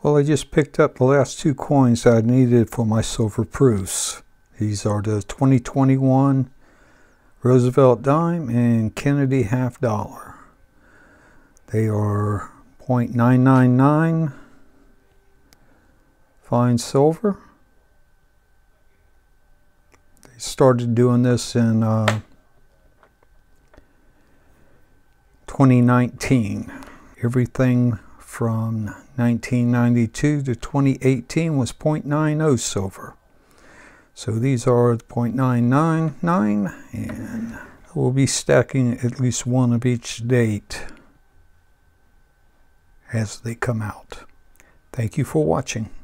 Well, I just picked up the last two coins I needed for my silver proofs. These are the 2021 Roosevelt dime and Kennedy half dollar. They are 0.999 fine silver. They started doing this in 2019. Everything from 1992 to 2018 was 0.90 silver. So these are 0.999, and we'll be stacking at least one of each date as they come out. Thank you for watching.